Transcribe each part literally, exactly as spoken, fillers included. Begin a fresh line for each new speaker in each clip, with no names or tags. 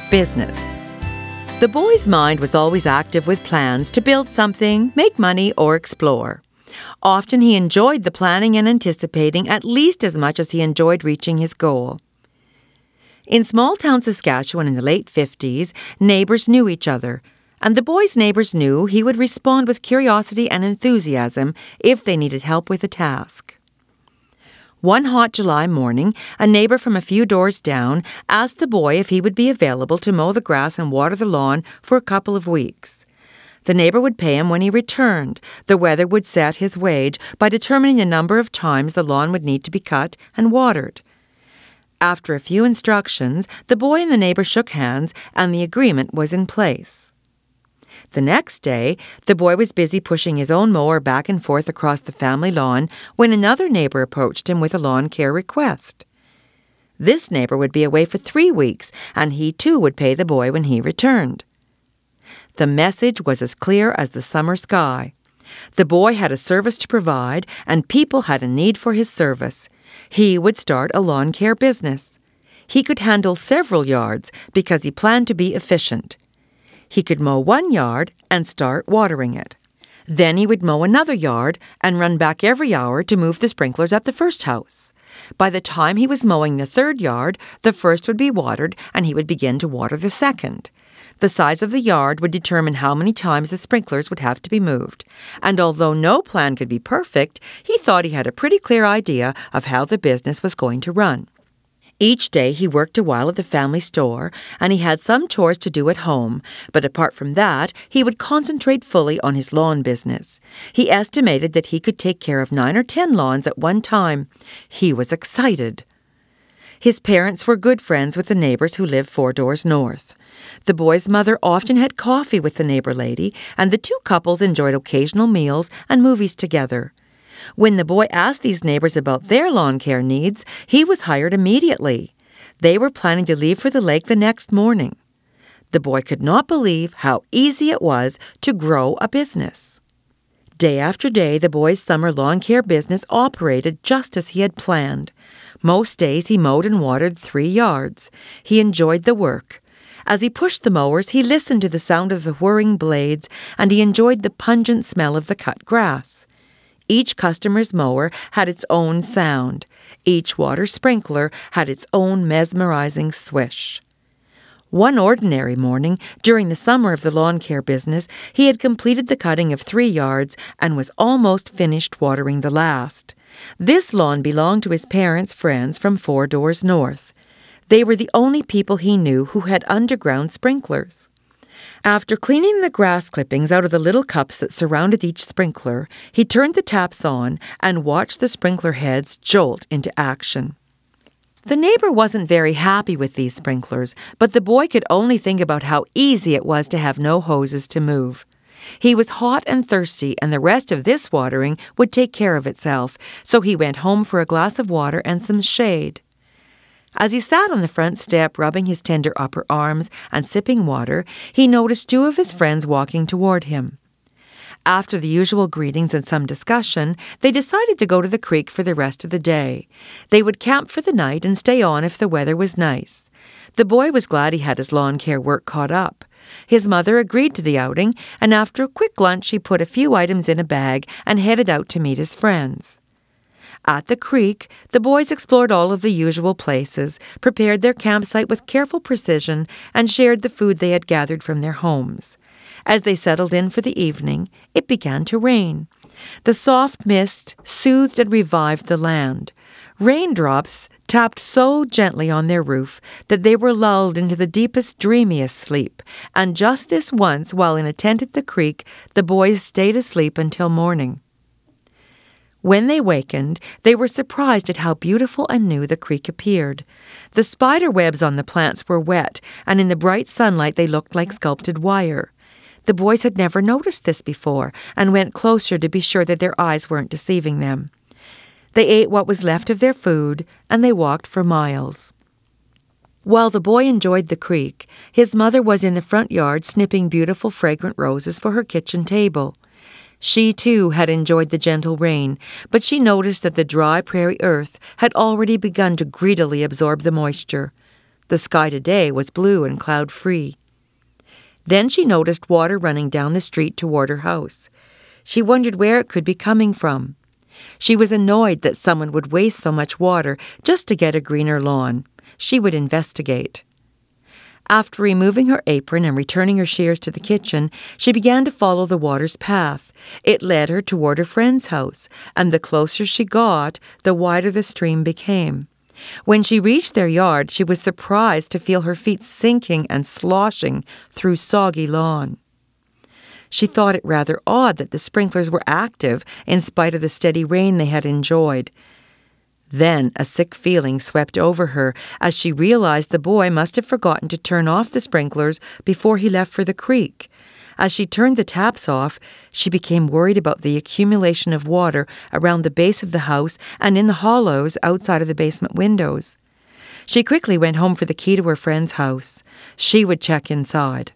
business. The boy's mind was always active with plans to build something, make money, or explore. Often he enjoyed the planning and anticipating at least as much as he enjoyed reaching his goal. In small-town Saskatchewan in the late fifties, neighbors knew each other, and the boy's neighbors knew he would respond with curiosity and enthusiasm if they needed help with a task. One hot July morning, a neighbor from a few doors down asked the boy if he would be available to mow the grass and water the lawn for a couple of weeks. The neighbor would pay him when he returned. The weather would set his wage by determining the number of times the lawn would need to be cut and watered. After a few instructions, the boy and the neighbor shook hands, and the agreement was in place. The next day, the boy was busy pushing his own mower back and forth across the family lawn when another neighbor approached him with a lawn care request. This neighbor would be away for three weeks, and he too would pay the boy when he returned. The message was as clear as the summer sky. The boy had a service to provide, and people had a need for his service. He would start a lawn care business. He could handle several yards because he planned to be efficient. He could mow one yard and start watering it. Then he would mow another yard and run back every hour to move the sprinklers at the first house. By the time he was mowing the third yard, the first would be watered and he would begin to water the second. The size of the yard would determine how many times the sprinklers would have to be moved. And although no plan could be perfect, he thought he had a pretty clear idea of how the business was going to run. Each day he worked a while at the family store, and he had some chores to do at home, but apart from that, he would concentrate fully on his lawn business. He estimated that he could take care of nine or ten lawns at one time. He was excited. His parents were good friends with the neighbors who lived four doors north. The boy's mother often had coffee with the neighbor lady, and the two couples enjoyed occasional meals and movies together. When the boy asked these neighbors about their lawn care needs, he was hired immediately. They were planning to leave for the lake the next morning. The boy could not believe how easy it was to grow a business. Day after day, the boy's summer lawn care business operated just as he had planned. Most days he mowed and watered three yards. He enjoyed the work. As he pushed the mowers, he listened to the sound of the whirring blades, and he enjoyed the pungent smell of the cut grass. Each customer's mower had its own sound. Each water sprinkler had its own mesmerizing swish. One ordinary morning, during the summer of the lawn care business, he had completed the cutting of three yards and was almost finished watering the last. This lawn belonged to his parents' friends from four doors north. They were the only people he knew who had underground sprinklers. After cleaning the grass clippings out of the little cups that surrounded each sprinkler, he turned the taps on and watched the sprinkler heads jolt into action. The neighbor wasn't very happy with these sprinklers, but the boy could only think about how easy it was to have no hoses to move. He was hot and thirsty, and the rest of this watering would take care of itself, so he went home for a glass of water and some shade. As he sat on the front step, rubbing his tender upper arms and sipping water, he noticed two of his friends walking toward him. After the usual greetings and some discussion, they decided to go to the creek for the rest of the day. They would camp for the night and stay on if the weather was nice. The boy was glad he had his lawn care work caught up. His mother agreed to the outing, and after a quick lunch, he put a few items in a bag and headed out to meet his friends. At the creek, the boys explored all of the usual places, prepared their campsite with careful precision, and shared the food they had gathered from their homes. As they settled in for the evening, it began to rain. The soft mist soothed and revived the land. Raindrops tapped so gently on their roof that they were lulled into the deepest, dreamiest sleep, and just this once, while in a tent at the creek, the boys stayed asleep until morning. When they wakened, they were surprised at how beautiful and new the creek appeared. The spider webs on the plants were wet, and in the bright sunlight they looked like sculpted wire. The boys had never noticed this before, and went closer to be sure that their eyes weren't deceiving them. They ate what was left of their food, and they walked for miles. While the boy enjoyed the creek, his mother was in the front yard snipping beautiful fragrant roses for her kitchen table. She, too, had enjoyed the gentle rain, but she noticed that the dry prairie earth had already begun to greedily absorb the moisture. The sky today was blue and cloud-free. Then she noticed water running down the street toward her house. She wondered where it could be coming from. She was annoyed that someone would waste so much water just to get a greener lawn. She would investigate. After removing her apron and returning her shears to the kitchen, she began to follow the water's path. It led her toward her friend's house, and the closer she got, the wider the stream became. When she reached their yard, she was surprised to feel her feet sinking and sloshing through soggy lawn. She thought it rather odd that the sprinklers were active in spite of the steady rain they had enjoyed. Then a sick feeling swept over her as she realized the boy must have forgotten to turn off the sprinklers before he left for the creek. As she turned the taps off, she became worried about the accumulation of water around the base of the house and in the hollows outside of the basement windows. She quickly went home for the key to her friend's house. She would check inside.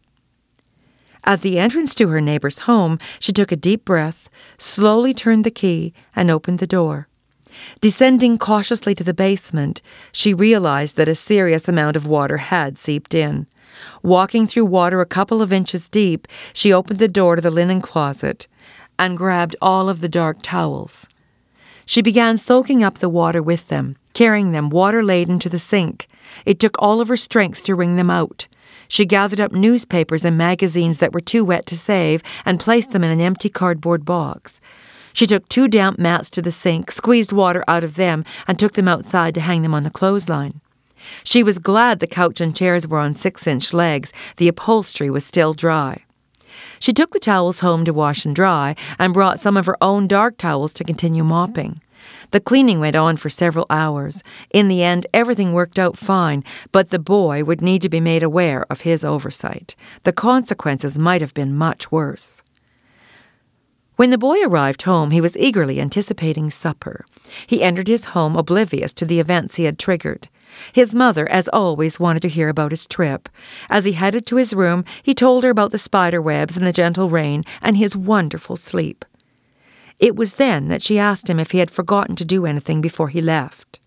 At the entrance to her neighbor's home, she took a deep breath, slowly turned the key, and opened the door. Descending cautiously to the basement, she realized that a serious amount of water had seeped in. Walking through water a couple of inches deep, she opened the door to the linen closet and grabbed all of the dark towels. She began soaking up the water with them, carrying them water-laden to the sink. It took all of her strength to wring them out. She gathered up newspapers and magazines that were too wet to save and placed them in an empty cardboard box. She took two damp mats to the sink, squeezed water out of them, and took them outside to hang them on the clothesline. She was glad the couch and chairs were on six-inch legs. The upholstery was still dry. She took the towels home to wash and dry and brought some of her own dark towels to continue mopping. The cleaning went on for several hours. In the end, everything worked out fine, but the boy would need to be made aware of his oversight. The consequences might have been much worse. When the boy arrived home, he was eagerly anticipating supper. He entered his home oblivious to the events he had triggered. His mother, as always, wanted to hear about his trip. As he headed to his room, he told her about the spider webs and the gentle rain and his wonderful sleep. It was then that she asked him if he had forgotten to do anything before he left.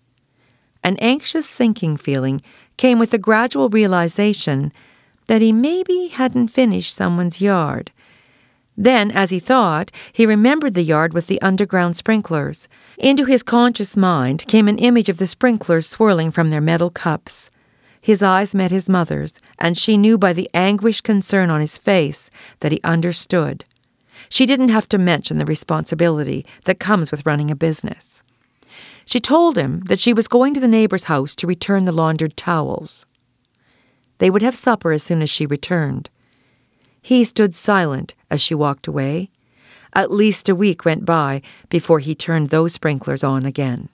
An anxious sinking feeling came with the gradual realization that he maybe hadn't finished someone's yard. Then, as he thought, he remembered the yard with the underground sprinklers. Into his conscious mind came an image of the sprinklers swirling from their metal cups. His eyes met his mother's, and she knew by the anguished concern on his face that he understood. She didn't have to mention the responsibility that comes with running a business. She told him that she was going to the neighbor's house to return the laundered towels. They would have supper as soon as she returned. He stood silent as she walked away. At least a week went by before he turned those sprinklers on again.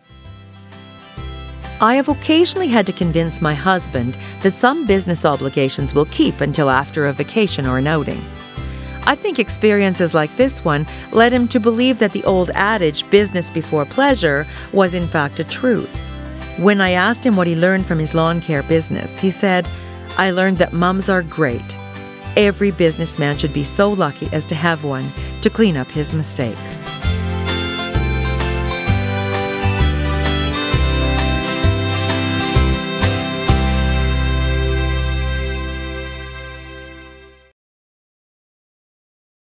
I have occasionally had to convince my husband that some business obligations will keep until after a vacation or an outing. I think experiences like this one led him to believe that the old adage, business before pleasure, was in fact a truth. When I asked him what he learned from his lawn care business, he said, "I learned that mums are great. Every businessman should be so lucky as to have one to clean up his mistakes."